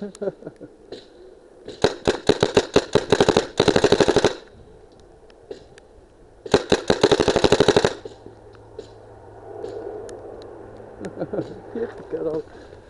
Get out.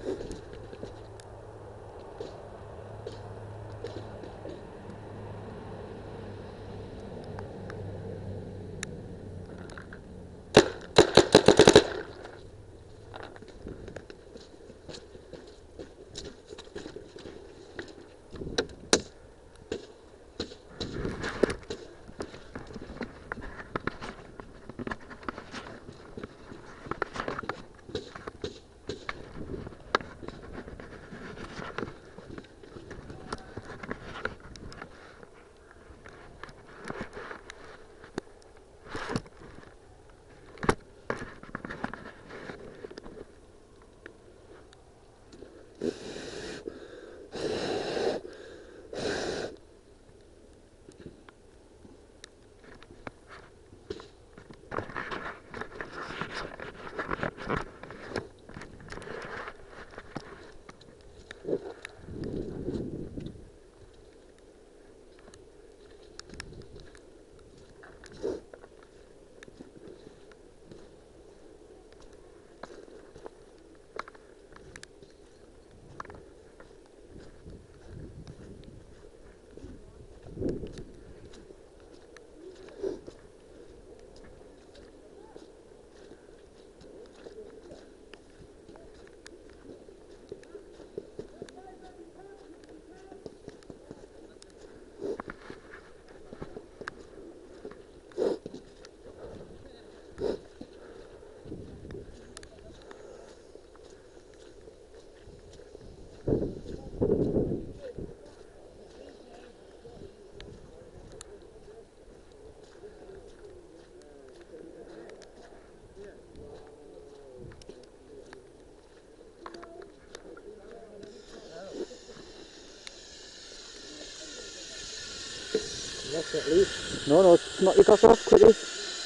That's at least. No, knock your glass off quickly.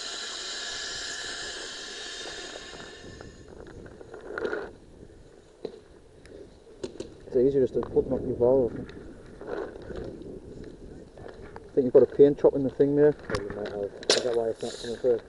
It's easier just to knock your valve off. I think you've got a paint chop in the thing there. Oh, you might have. Is that why it's not coming through?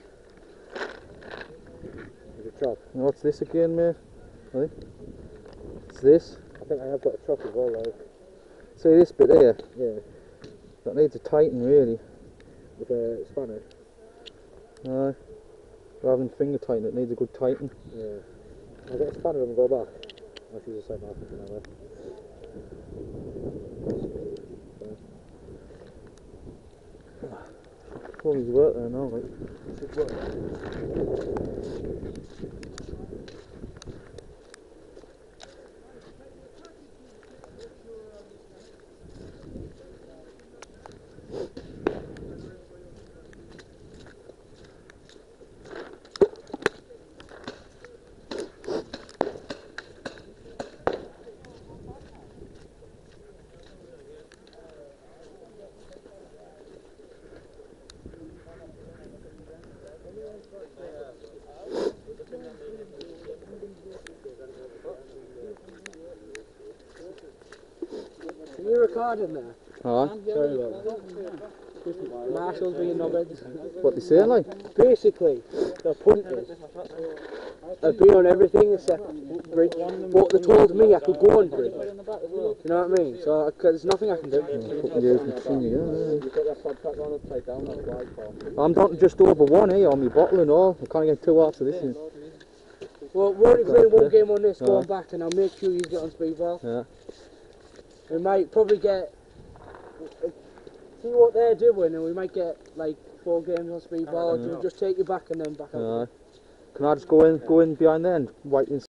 Is it chop? And what's this again, mate? I think it's this. I think I have got a chop as well, like. See this bit there? Yeah. That needs a tighten really. With a spanner? No. Rather than finger tighten, it needs a good tighten. Yeah. I'll get a spanner and go back. I'll use the same marker for now. All his work there now, like. Should work. Can you record in there? Alright. Sorry about that. Marshall's being knobheads. What they saying, like? Basically, the point is, I'd be on everything except bridge, but they told me I could go on bridge. You know what I mean? So there's nothing I can do. I'm down to just over one here on my bottle and all. I can't get two after this. Yeah. Well, we're only playing one game on this, going back, and I'll make sure you get on speedball. Yeah. We might probably get, see what they're doing, and we might get like 4 games on speedball. Or just take you back and then back out. Can I just go in behind there and wipe in?